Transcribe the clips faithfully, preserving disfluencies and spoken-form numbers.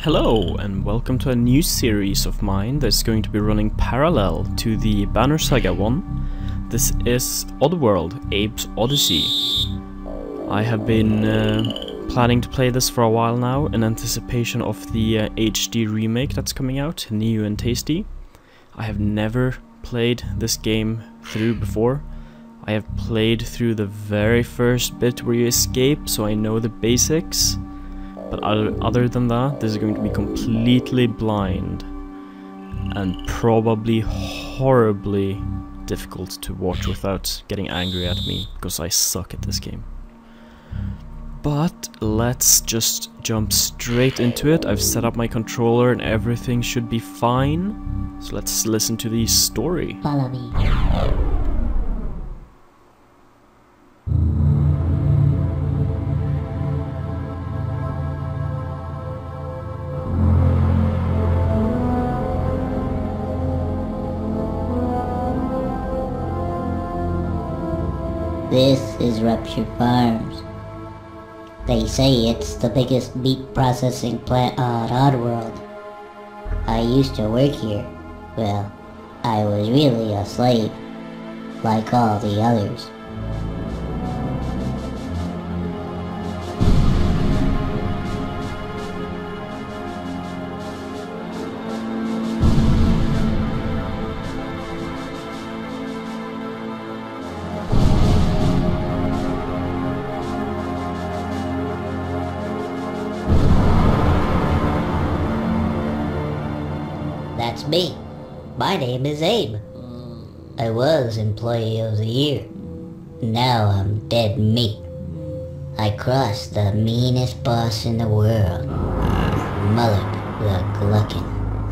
Hello and welcome to a new series of mine that's going to be running parallel to the Banner Saga one. This is Oddworld, Abe's Odyssey. I have been uh, planning to play this for a while now in anticipation of the uh, H D remake that's coming out, new and tasty. I have never played this game through before. I have played through the very first bit where you escape, so I know the basics. But other, other than that, this is going to be completely blind and probably horribly difficult to watch without getting angry at me, because I suck at this game. But let's just jump straight into it. I've set up my controller and everything should be fine. So let's listen to the story. Follow me. This is Rupture Farms. They say it's the biggest meat processing plant on Oddworld. I used to work here. Well, I was really a slave, like all the others. That's me. My name is Abe. I was Employee of the Year. Now I'm dead meat. I crossed the meanest boss in the world, Mullet the Glutton.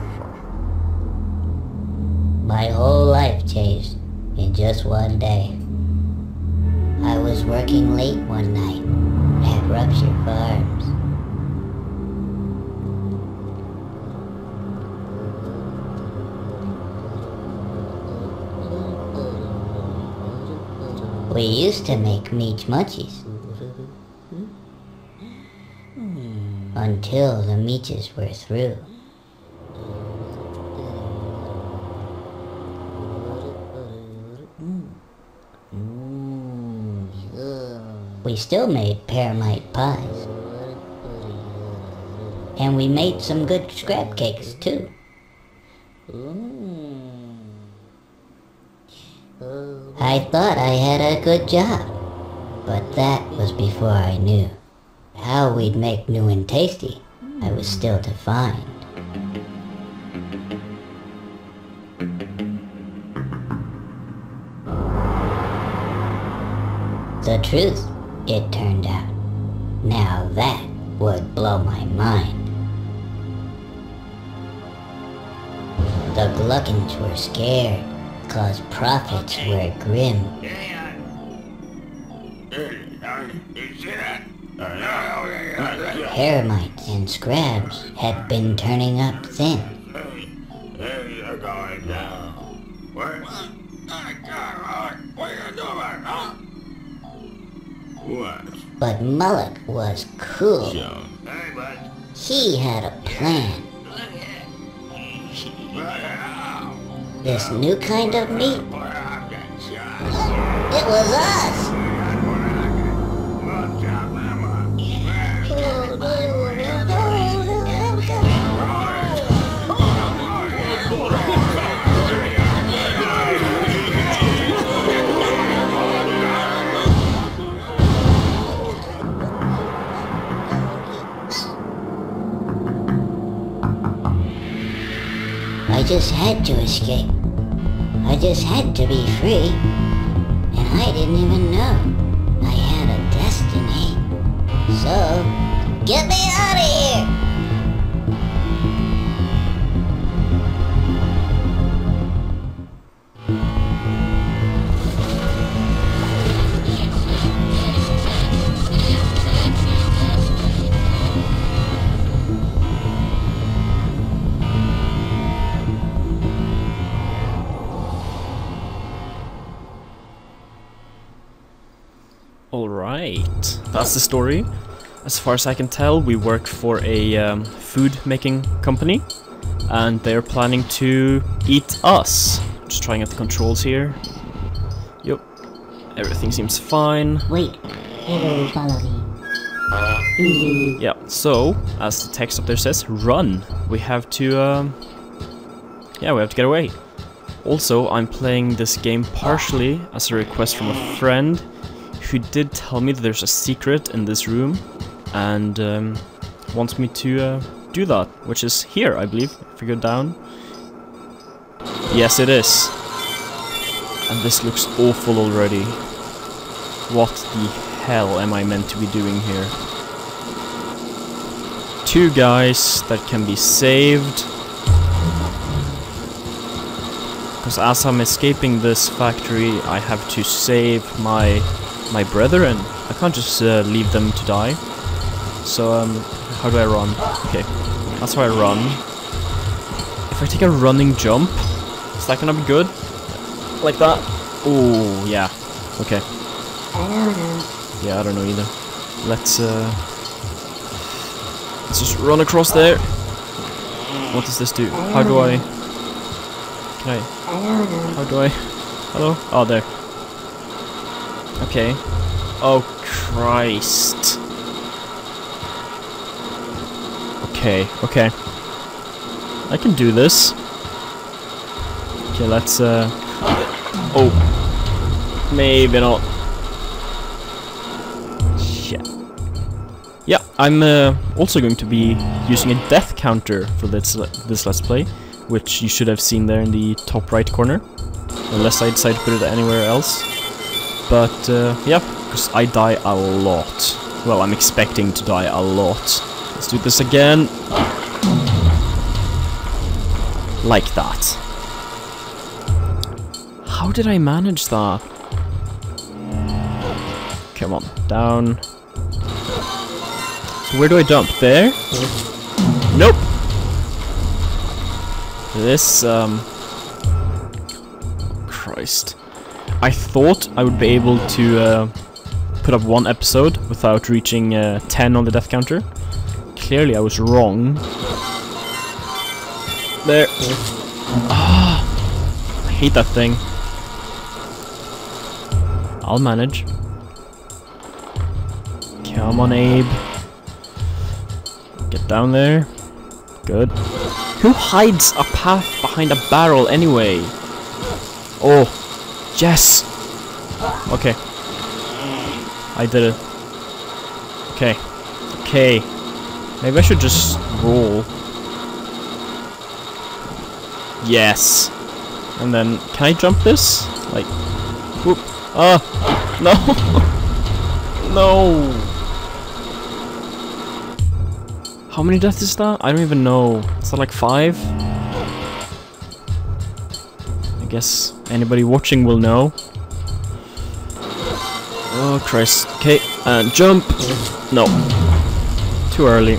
My whole life changed in just one day. I was working late one night at Rupture Farms. We used to make meat munchies. Until the meaches were through. We still made pearmite pies. And we made some good scrap cakes too. I thought I had a good job, but that was before I knew. How we'd make new and tasty, I was still to find. The truth, it turned out. Now that would blow my mind. The gluttons were scared, 'cause profits were grim. Hermites and scrabs had been turning up thin. But Mullet was cool. He had a plan. This new kind of meat? It was us! I just had to escape. I just had to be free, and I didn't even know I had a destiny. So, get me out of here! Alright, that's the story. as far as I can tell, we work for a um, food making company, and they're planning to eat us. Just trying out the controls here. Yup, everything seems fine. Wait, hello, follow me. Yeah, so, as the text up there says, run. We have to, um... yeah, we have to get away. Also, I'm playing this game partially as a request from a friend who did tell me that there's a secret in this room and um, wants me to uh, do that, which is here, I believe, if we go down. Yes, it is. And this looks awful already. What the hell am I meant to be doing here? Two guys that can be saved. Because as I'm escaping this factory, I have to save my my brethren. I can't just uh, leave them to die. So, um, how do I run? Okay, that's how I run. If I take a running jump, is that gonna be good? Like that? Oh, yeah. Okay. I don't know. Yeah, I don't know either. Let's, uh... let's just run across there. What does this do? How do I... Can I... I don't know. How do I... Hello? Oh, there. Okay. Oh, Christ. Okay, okay. I can do this. Okay, let's, uh... oh. Maybe not. Shit. Yeah, I'm uh, also going to be using a death counter for this, this Let's Play, which you should have seen there in the top right corner. Unless I decide to put it anywhere else. But, uh, yeah, because I die a lot. Well, I'm expecting to die a lot. Let's do this again. Like that. How did I manage that? Come on, down. So where do I dump? There? Nope! This, um... Christ. I thought I would be able to uh, put up one episode without reaching uh, ten on the death counter. Clearly I was wrong. There. Ah, I hate that thing. I'll manage. Come on, Abe. Get down there. Good. Who hides a path behind a barrel anyway? Oh, yes. Okay. I did it. Okay. Okay. Maybe I should just roll. Yes. And then, can I jump this? Like, whoop. Ah! No! No! How many deaths is that? I don't even know. Is that like five? I guess anybody watching will know. Oh, Christ. Okay, and jump! No. Too early.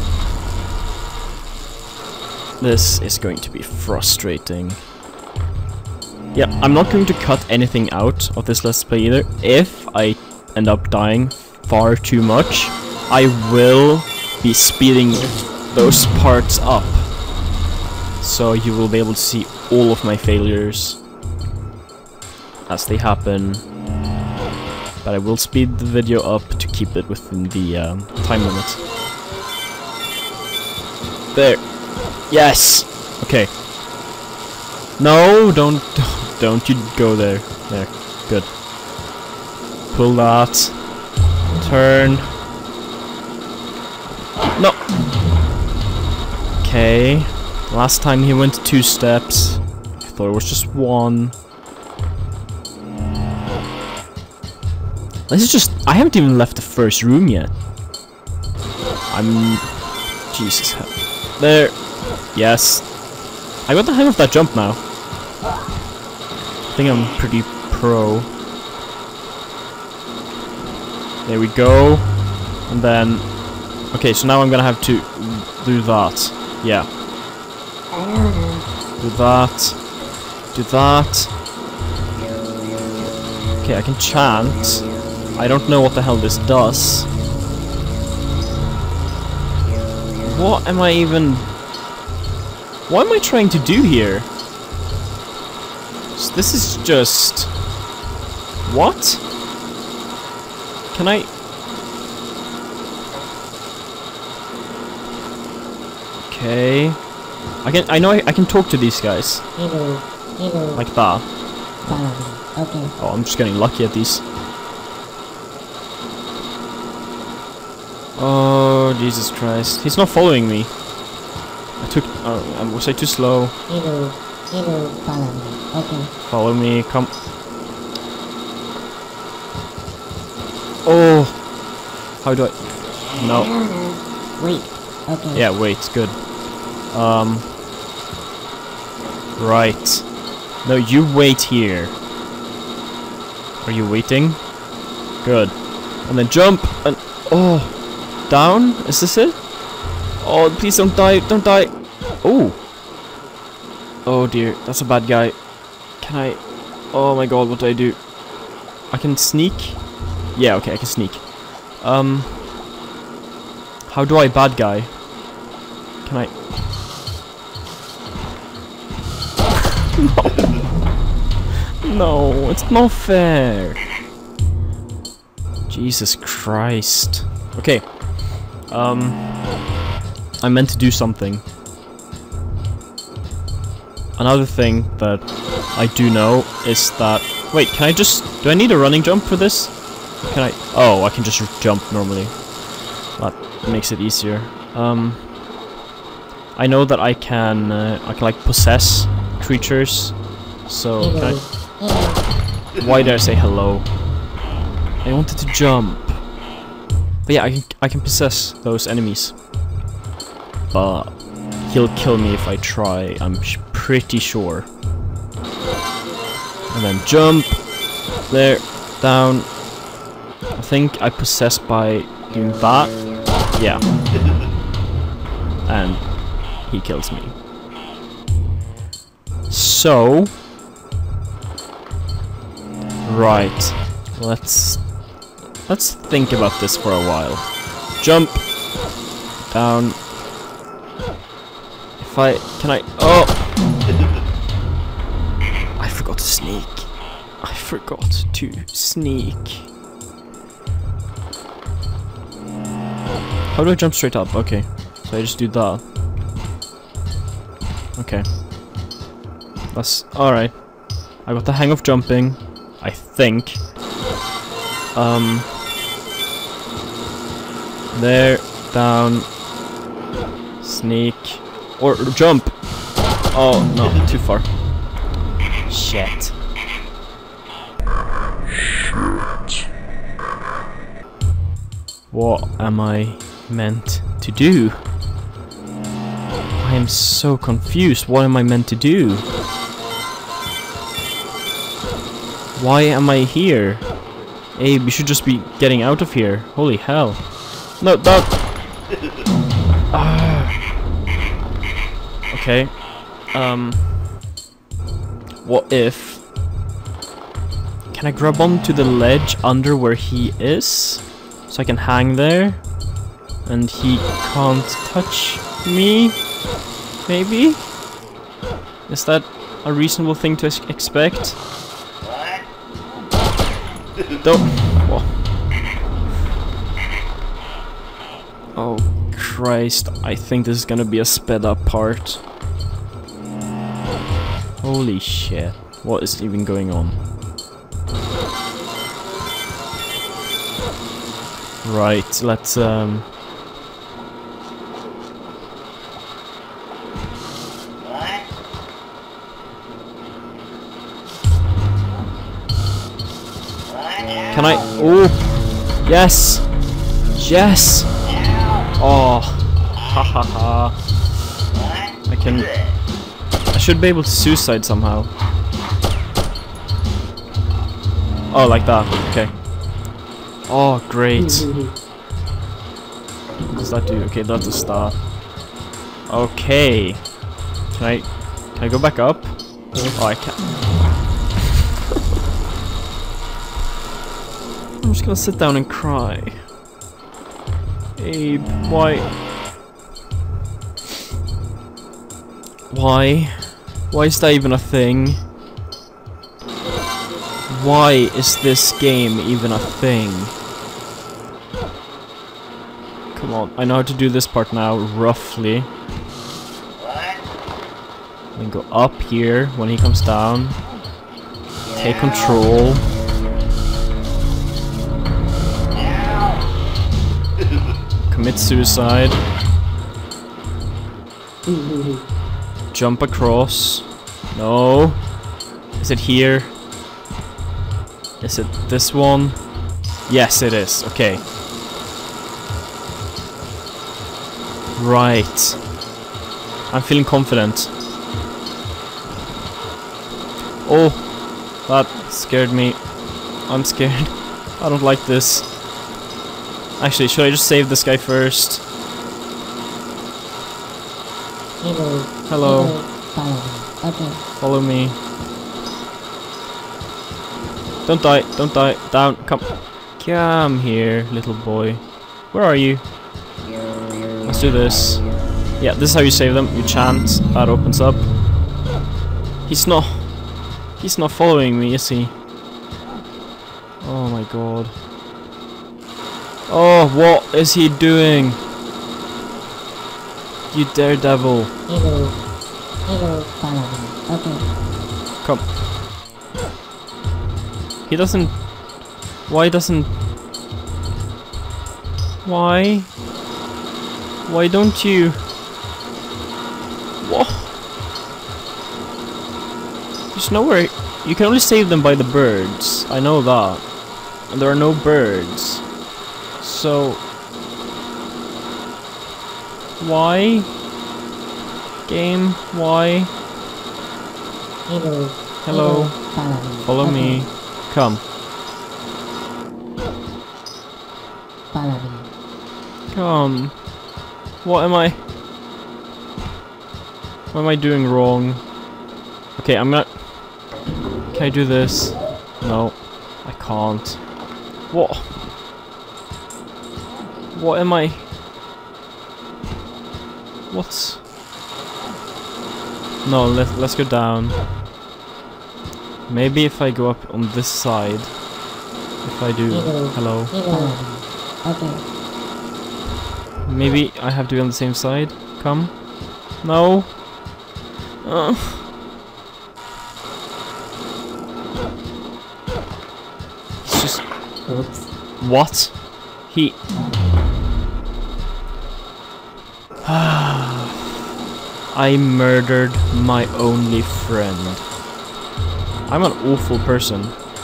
This is going to be frustrating. Yeah, I'm not going to cut anything out of this Let's Play either. If I end up dying far too much, I will be speeding those parts up. So you will be able to see all of my failures as they happen. But I will speed the video up to keep it within the um, time limit. There. Yes! Okay. No, don't, don't you go there. There. Good. Pull that. Turn. No! Okay. Last time he went two steps. I thought it was just one. This is just... I haven't even left the first room yet. I'm... Jesus. There. Yes. I got the hang of that jump now. I think I'm pretty pro. There we go. And then... Okay, so now I'm gonna have to do that. Yeah. Do that. Do that. Okay, I can chant. I don't know what the hell this does. What am I even... What am I trying to do here? So this is just... What? Can I... Okay... I can- I know I, I can talk to these guys. Hello, hello. Like that. Follow me. Okay. Oh, I'm just getting lucky at these. Oh, Jesus Christ. He's not following me. I took... Oh, was I too slow? Hello, hello. Follow me. Okay. Follow me, come... Oh! How do I... No. Wait. Okay. Yeah, wait, good. Um... Right. No, you wait here. Are you waiting? Good. And then jump and... Oh! Down? Is this it? Oh, please don't die, don't die! Oh! Oh dear, that's a bad guy. Can I... Oh my god, what do I do? I can sneak? Yeah, okay, I can sneak. Um... How do I bad guy? Can I... No! No, it's not fair! Jesus Christ. Okay. Um... I meant to do something. Another thing that I do know is that... Wait, can I just... Do I need a running jump for this? Can I... Oh, I can just jump normally. That makes it easier. Um... I know that I can... Uh, I can like possess creatures. So, can I... Why did I say hello? I wanted to jump. But yeah, I can, I can possess those enemies. But he'll kill me if I try, I'm sh pretty sure. And then jump. There. Down. I think I possess by doing that. Yeah. And he kills me. So... Right. Let's... Let's think about this for a while. Jump. Down. If I... Can I... Oh! I forgot to sneak. I forgot to sneak. How do I jump straight up? Okay. So I just do that. Okay. That's... Alright. I got the hang of jumping. I think. Um... There, down, sneak, or jump. Oh no, too far. Shit. What am I meant to do? I am so confused. What am I meant to do? Why am I here? Abe, you should just be getting out of here. Holy hell. No, that... Ah. Okay. Um... What if... Can I grab onto the ledge under where he is? So I can hang there? And he can't touch me? Maybe? Is that a reasonable thing to ex expect? Don't... Whoa. Oh Christ, I think this is gonna be a sped up part. Holy shit, what is even going on? Right, let's um... Can I... Oh! Yes! Yes! Oh! Ha ha ha. I can... I should be able to suicide somehow. Oh, like that. Okay. Oh, great. What does that do? Okay, that's a star. Okay. Can I... Can I go back up? Oh, I can't. I'm just gonna sit down and cry. Abe, why? Why? Why is that even a thing? Why is this game even a thing? Come on, I know how to do this part now, roughly. We go up here when he comes down. Take control. Commit suicide. Jump across. No. Is it here? Is it this one? Yes, it is. Okay. Right. I'm feeling confident. Oh, that scared me. I'm scared. I don't like this. Actually, should I just save this guy first? Hello. Hello. Follow me. Okay. Follow me. Don't die, don't die. Down, come. Come here, little boy. Where are you? Let's do this. Yeah, this is how you save them. You chant, that opens up. He's not... He's not following me, is he? Oh my god. Oh, what is he doing? You daredevil. Hello. Hello. Follow me. Okay. Come. He doesn't... Why doesn't... Why? Why don't you... What? There's nowhere... You can only save them by the birds. I know that. And there are no birds. So... Why? Game? Why? Hello. Hello. Follow me. Follow Okay. me. Come. Follow me. Come. What am I... What am I doing wrong? Okay, I'm gonna... Can I do this? No. I can't. What? What am I... What's... No, let, let's go down. Maybe if I go up on this side. If I do... Hello. Hello. Hello. Okay. Maybe I have to be on the same side. Come. No. Uh. It's just... Oops. What? He... I murdered my only friend. I'm an awful person.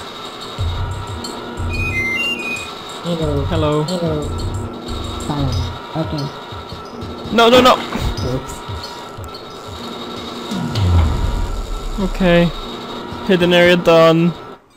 Hello. Hello. Hello. Follow me. Okay. No, no, no! Oops. Okay. Hidden area done.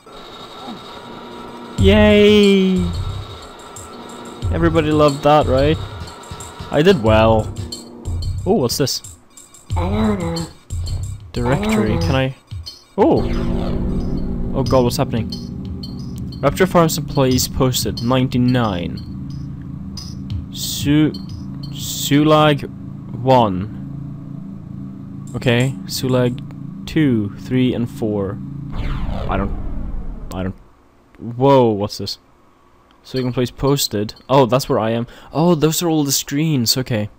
Yay! Everybody loved that, right? I did well. Oh, what's this? I don't know. Directory, can I... Oh! Oh god, what's happening? Rapture Farms employees posted ninety-nine. Su... Sulag one. Okay, Sulag two, three, and four. I don't... I don't... Whoa, what's this? So employees posted. Oh, that's where I am. Oh, those are all the screens, okay.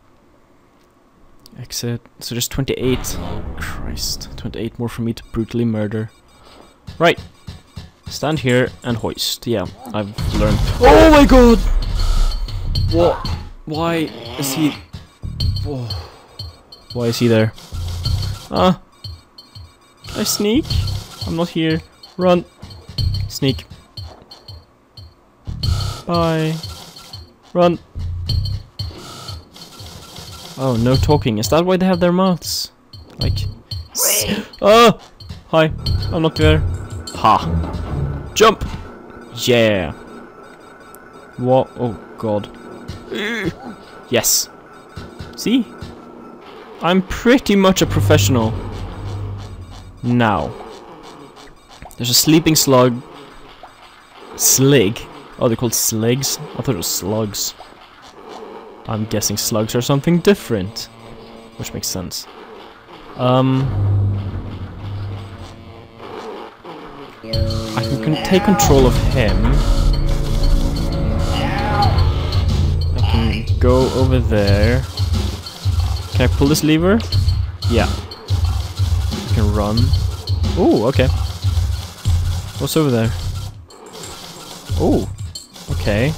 Exit. So there's twenty-eight. Christ. twenty-eight more for me to brutally murder. Right. Stand here and hoist. Yeah, I've learned. Oh my god! What? Why is he... Whoa. Why is he there? Ah. Can I sneak? I'm not here. Run. Sneak. Bye. Run. Oh, no talking. Is that why they have their mouths? Like... Oh! Hi. I'm not there. Ha. Jump! Yeah. What? Oh, God. Yes. See? I'm pretty much a professional. Now. There's a sleeping slug. Slig. Oh, they're called sligs? I thought it was slugs. I'm guessing slugs are something different. Which makes sense. Um, I can take control of him. I can go over there. Can I pull this lever? Yeah. I can run. Oh, okay. What's over there? Oh, okay.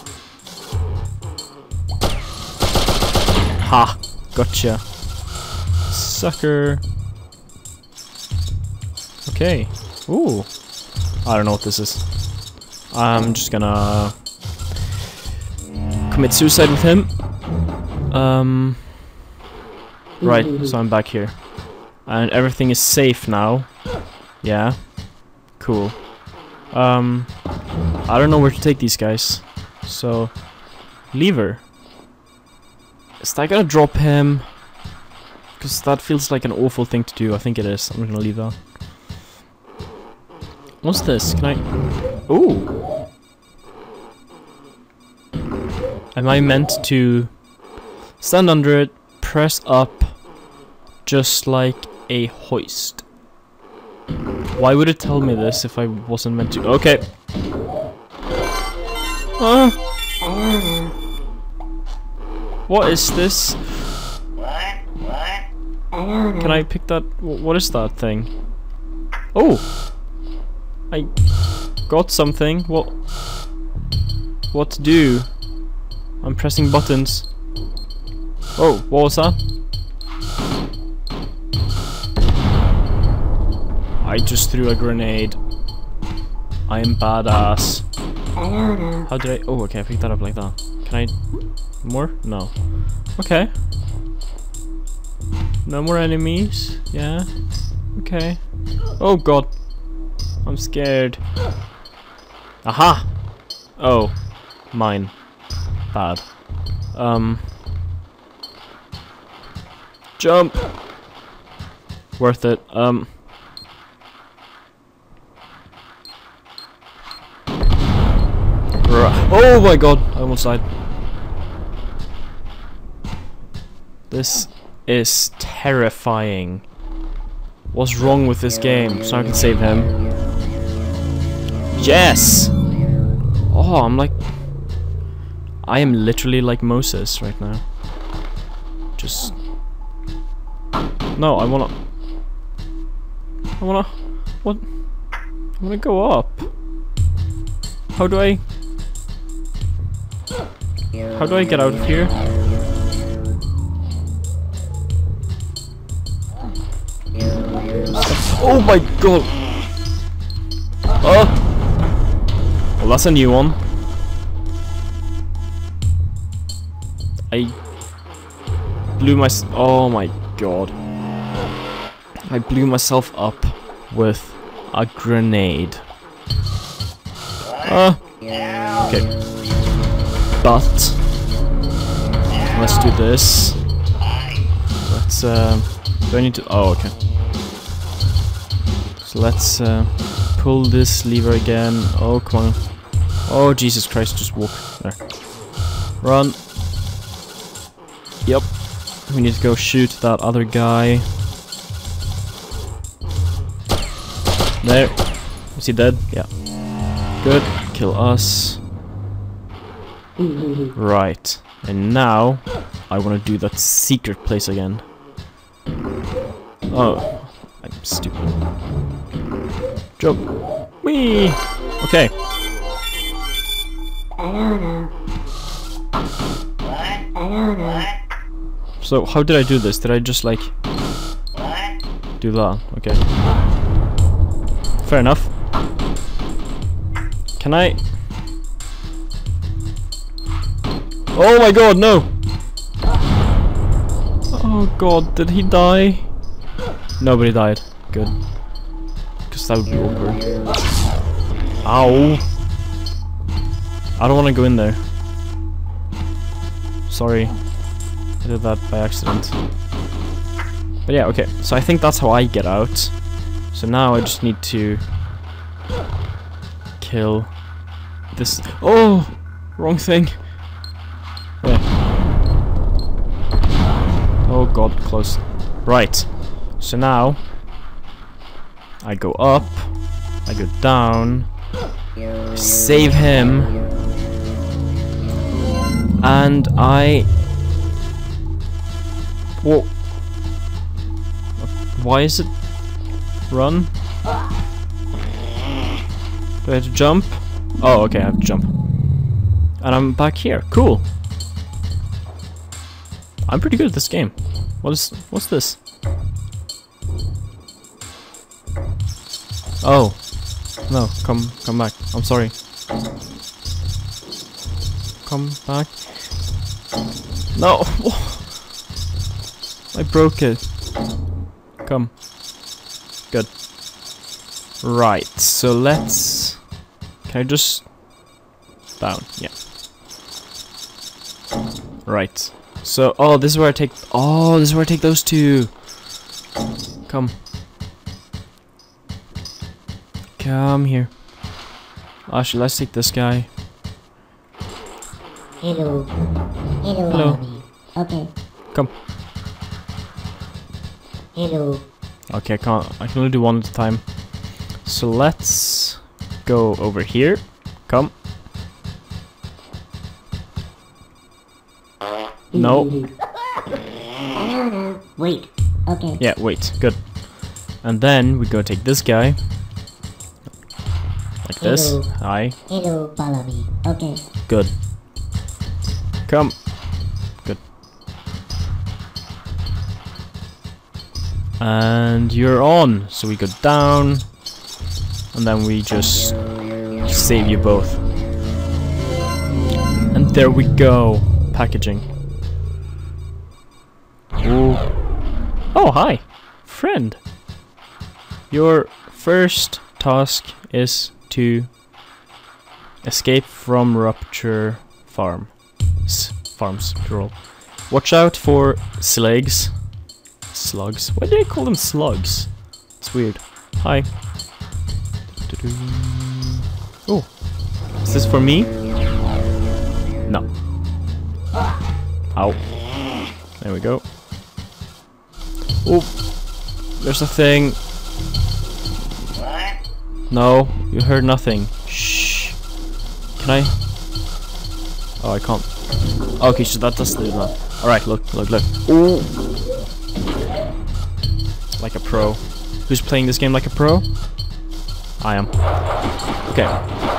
Ha! Gotcha. Sucker. Okay. Ooh. I don't know what this is. I'm just gonna commit suicide with him. Um. Right, so I'm back here. And everything is safe now. Yeah. Cool. Um. I don't know where to take these guys. So. Lever. Is that gonna drop him? Because that feels like an awful thing to do. I think it is. I'm gonna leave that. What's this? Can I... Ooh! Am I meant to stand under it, press up, just like a hoist? Why would it tell me this if I wasn't meant to? Okay. Uh. What is this? Can I pick that? What is that thing? Oh! I got something. What? What to do? I'm pressing buttons. Oh, what was that? I just threw a grenade. I am badass. How did I? Oh, okay, I picked that up like that. Can I? More? No. Okay. No more enemies? Yeah. Okay. Oh god. I'm scared. Aha! Oh. Mine. Bad. Um. Jump! Worth it. Um. Oh my god! I almost died. This is terrifying. What's wrong with this game? So I can save him. Yes! Oh, I'm like... I am literally like Moses right now. Just... No, I wanna... I wanna... What? I wanna go up. How do I... How do I get out of here? Oh my god! Oh! Well, that's a new one. I blew my... Oh my god. I blew myself up with a grenade. Uh, okay. But... Let's do this. Let's... Uh, do I need to... Oh, okay. So let's uh, pull this lever again. Oh, come on. Oh, Jesus Christ, just walk. There. Run. Yep. We need to go shoot that other guy. There. Is he dead? Yeah. Good. Kill us. Right. And now, I want to do that secret place again. Oh. I'm stupid. Jump. Whee! Okay. I don't know. What? I don't know. So, how did I do this? Did I just, like... do that? Okay. Fair enough. Can I... Oh my god, no! Oh god, did he die? Nobody died. Good. Because that would be awkward. Ow! I don't want to go in there. Sorry. I did that by accident. But yeah, okay. So I think that's how I get out. So now I just need to... kill... this... Oh! Wrong thing. Yeah. Oh god, close. Right. So now I go up, I go down, save him, and I... Whoa. Why is it... Run? Do I have to jump? Oh, okay, I have to jump. And I'm back here. Cool. I'm pretty good at this game. What is... What's this? Oh. No, come come back. I'm sorry. Come back. No! I broke it. Come. Good. Right, so let's... Can I just... Down, yeah. Right. So, oh, this is where I take... Oh, this is where I take those two. Come. Come here. Actually, let's take this guy. Hello. Hello, Hello. Mommy. Okay. Come. Hello. Okay, I can't... I can only do one at a time. So let's go over here. Come. No. Banana. Wait. Okay. Yeah, wait. Good. And then we go take this guy. Like this. Hello. Hi. Hello, follow me. Okay. Good. Come. Good. And you're on. So we go down. And then we just save you both. And there we go. Packaging. Ooh. Oh, hi. Friend. Your first task is to escape from Rupture Farm. S farms, plural. Watch out for slugs. Slugs. Why do I call them slugs? It's weird. Hi. Oh. Is this for me? No. Ow. There we go. Oh. There's a thing. No, you heard nothing. Shh. Can I? Oh, I can't. Okay, so that does do that. Alright, look, look, look. Ooh. Like a pro. Who's playing this game like a pro? I am. Okay.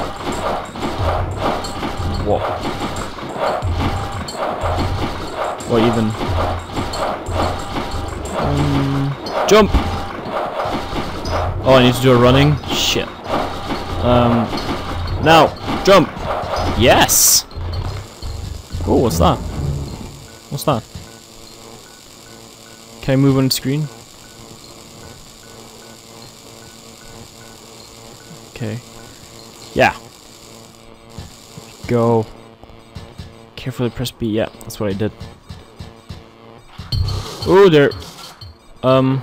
Whoa. What even? Um, jump! Oh, I need to do a running? Shit. Um, now, jump! Yes! Oh, what's that? What's that? Can I move on the screen? Okay. Yeah. Go. Carefully press B. Yeah, that's what I did. Oh, there. Um.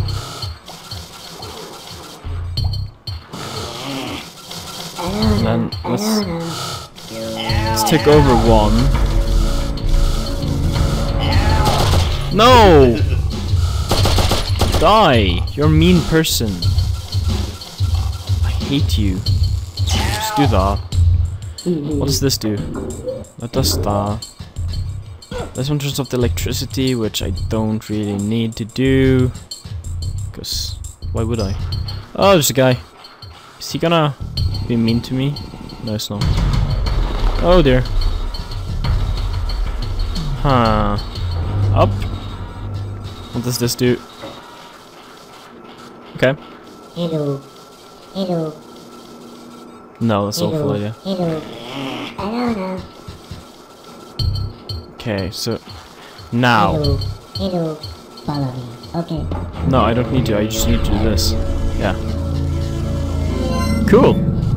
And then let's let's take over one. No! Die! You're a mean person. I hate you. Just do that. What does this do? That does that. This one turns off the electricity, which I don't really need to do. Because why would I? Oh, there's a guy. Is he gonna be mean to me? No, it's not. Oh dear. Huh. Up. What does this do? Okay. Hello. Hello. No, that's Hello. awful idea. Hello. Banana. Okay, so now. Hello. Hello. Follow me. Okay. No, I don't need to. I just need to do this. Yeah. Cool.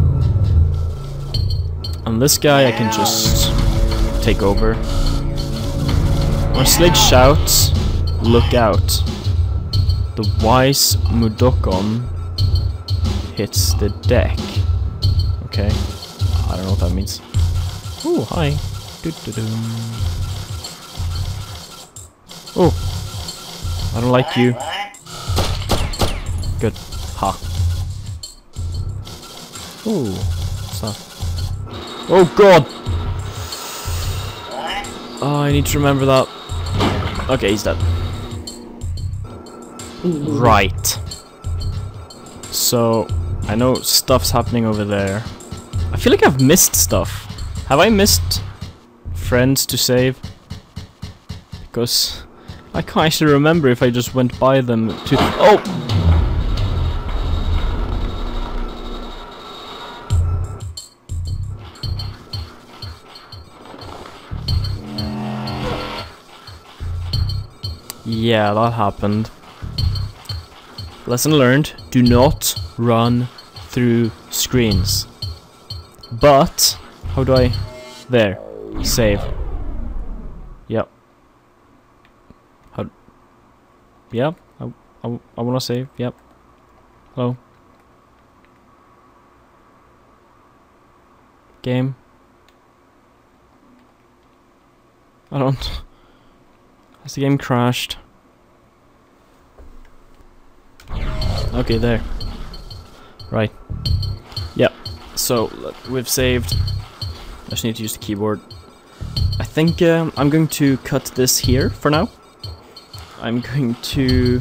And this guy I can just take over. When Slade shouts, look out. The wise Mudokon hits the deck. Okay. I don't know what that means. Ooh, hi. Doo -doo -doo. Oh. I don't like you. Good. Ha. Ooh. What's that? Oh god! Oh, I need to remember that. Okay, he's dead. Right. So, I know stuff's happening over there. I feel like I've missed stuff. Have I missed friends to save? Because I can't actually remember if I just went by them to... Oh! Yeah, that happened. Lesson learned, do not run through screens. But, how do I... There. Save. Yep. How... Yep. I, I, I wanna save. Yep. Hello. Game. I don't... Has the game crashed? Okay, there. Right. Yep. So, we've saved. I just need to use the keyboard. I think um, I'm going to cut this here for now. I'm going to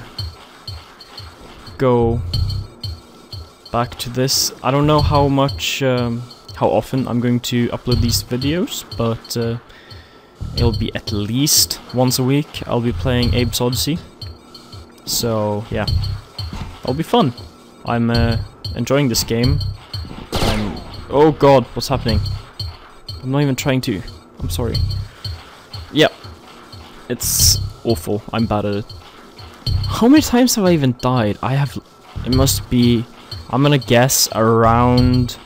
go back to this. I don't know how much, um, how often I'm going to upload these videos, but uh, it'll be at least once a week. I'll be playing Abe's Oddysee. So, yeah. It'll be fun. I'm uh, enjoying this game. I'm... Oh god, what's happening? I'm not even trying to. I'm sorry. Yeah. It's awful. I'm bad at it. How many times have I even died? I have... It must be... I'm gonna guess around...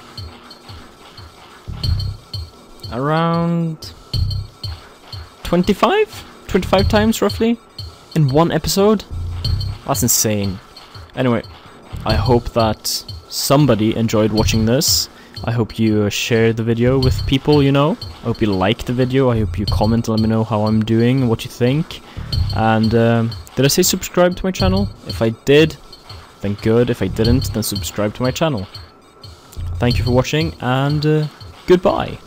Around... twenty-five? twenty-five times, roughly? In one episode? That's insane. Anyway, I hope that somebody enjoyed watching this. I hope you uh, share the video with people you know. I hope you like the video. I hope you comment and let me know how I'm doing and what you think. And um, did I say subscribe to my channel? If I did, then good. If I didn't, then subscribe to my channel. Thank you for watching, and uh, goodbye.